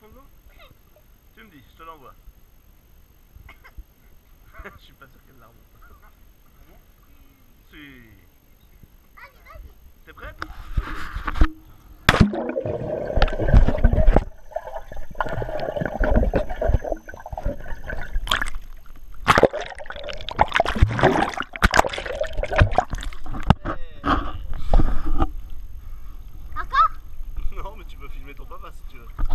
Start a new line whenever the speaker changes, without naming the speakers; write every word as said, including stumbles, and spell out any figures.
fond de l'eau? Tu me dis, je te l'envoie. Je suis pas sûr qu'elle la remonte. Si. T'es prête?
Encore?
Non, mais tu peux filmer ton papa si tu veux.